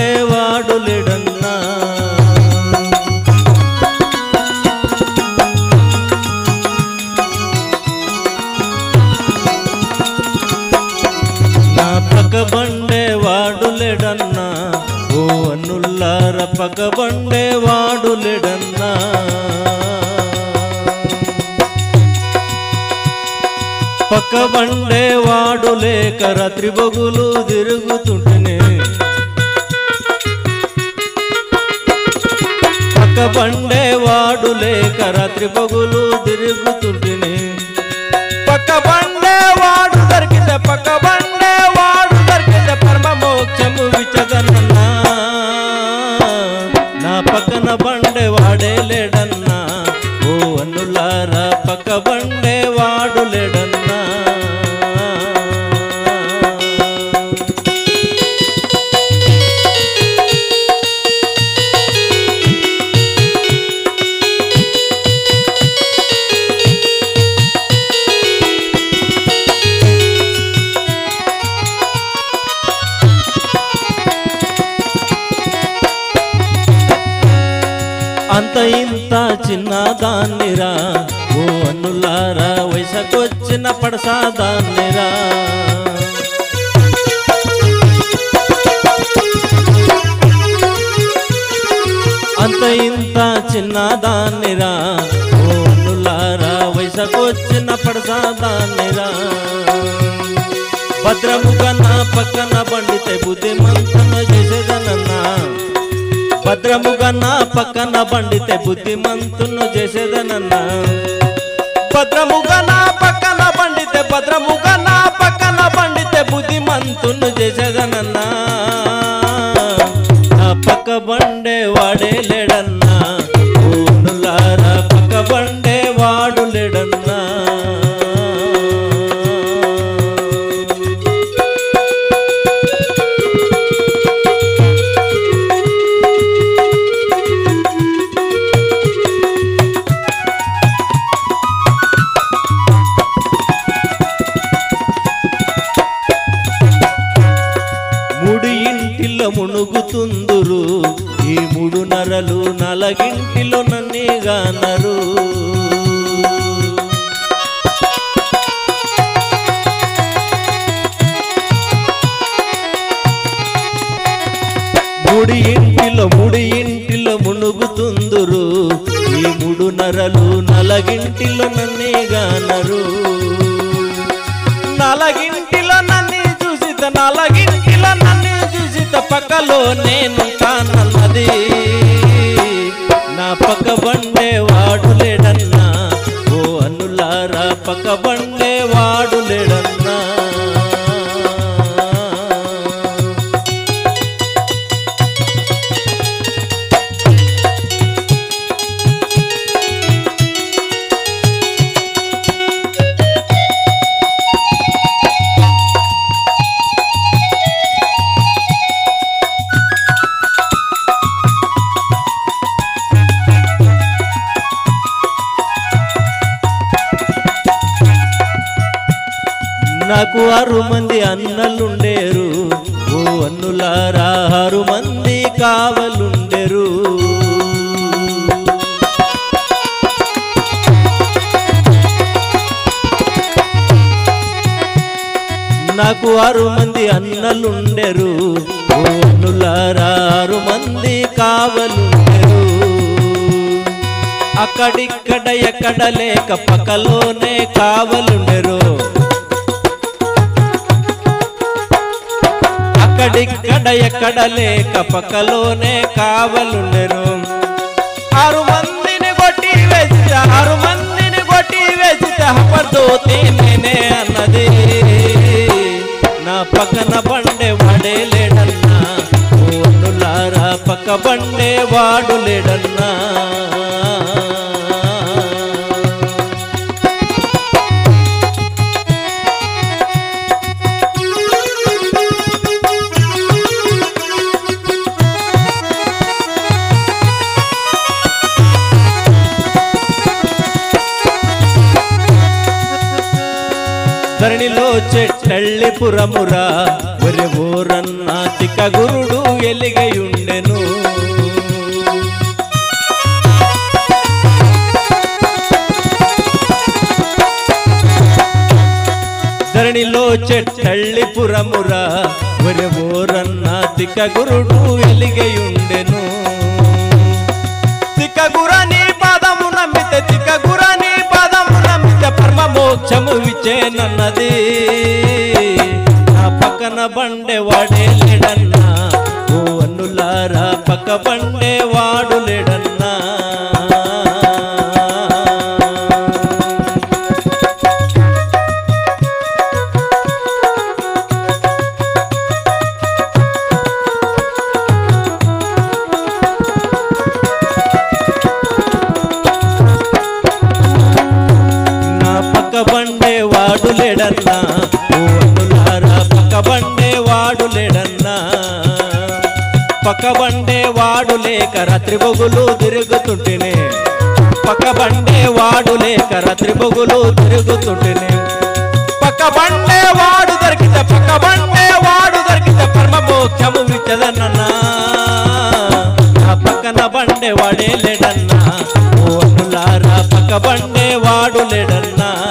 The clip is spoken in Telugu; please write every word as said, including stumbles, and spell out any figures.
వాడు లేడన్నా నా పక్కబండే వాడు లేడన్నా ఓ అన్నుల్లార పక్కబండే వాడు లేడన్నా పక్కబండే వాడు లేక రాత్రి బొగులు తిరుగుతుంటేనే పక్కబండే వాడు లేక రాత్రి బొగులు తిరుగుతుంటేనే పక్కబండే వాడు దొరికితే పక్కబండే వాడు దొరికితే పరమ మోక్షము విచదనన్నా నా పక్కన బండే వాడే లేడన్నా ఓ అన్నులారా పక్కబండే వాడు లేడన్నా అంత ఇంత చిన్నదాన్నిరా ఓ అన్నులారా వయసకొచ్చిన పడసాదాన్నిరా అంత ఇంత చిన్నదాన్నిరా ఓ అన్నులారా వయసకొచ్చిన పడసాదాన్నిరా భద్రముగా నా పక్కన బండితే బుద్ధిమంతన చేసేదనన్నా భద్రముగా నా పక్కన బండితే బుద్ధిమంతును చేసేదనన్నా భద్రముగా నా పక్కన బండితే భద్రముగా నా పక్కన బండితే బుద్ధిమంతును చేసేదనన్నా నా పక్క బండే వాడే లేడన్నా ఊనులారా పక్క బండే వాడు లేడన్నా మునుగుతుందురు ఈ మూడు నరలు నలగింటిలో నన్నిగానరు మూడి ఇంటిలో మూడి ఇంటిలో మునుగుతుందురు ఈ మూడు నరలు నలగింటిలో నన్నిగానరు నలగింటిలో నన్ను చూసిత నలగింటిలో నన్ను పక్కలో నేను కానన్నది నా పక్క బండే వాడు లేడన్నా ఓ అన్నులారా పక్క బండే వాడు లేడన్నా నాకు ఆరు మంది అన్నలుండేరు ఓ అన్నులారా ఆరు మంది కావలుండేరు నాకు ఆరు మంది అన్నలుండేరు ఓ అన్నులారా ఆరు మంది కావలుండేరు అక్కడిక్కడ ఎక్కడ లేక పక్కలోనే కావలుండేరు అక్కడిక్కడ ఎక్కడ లేక పక్కలోనే కావలుండెను ఆరు మందిని కొట్టి వేసితే ఆరు మందిని కొట్టి వేసితే హపదోతి నేనే అన్నది నా పక్కన బండే వాడే లేడన్నా ఓ అన్నులారా పక్క బండే వాడు లేడన్నా ధరణిలో చెట్టెళ్ళి పురమురా ఒరే ఓరన్న తిక్క గురుడు ఎలిగయుండెను ధరణిలో చెట్టళ్ళి పురమురా ఒరే ఓరన్న తిక్క గురుడు ఎలిగయుండెను తిక్క గురని పాదము నమ్మితే తిక్క గురని పాదము నమ్మితే పరమ మోక్షము విచ్చేనన్నది నా పక్కన బండే వాడే లేడన్నా ఓ అన్నులారా పక్క బండే వాడు లేడన్నా బండే వాడు లేడన్నా ఓ అన్నులారా పక్క బండే వాడు లేడన్నా పక్క బండే వాడు లేక రాత్రి బొగులు తిరుగుతుంటేనే పక్క బండే వాడు లేక రాత్రి బొగులు తిరుగుతుంటేనే పక్క బండే వాడు దొరికితే పక్క బండే వాడు దొరికితే పరమ మోక్షము విచ్చదన్నా నా పక్కన బండే వాడే లేడన్నా ఓ అన్నులారా పక్క బండే వాడు లేడన్నా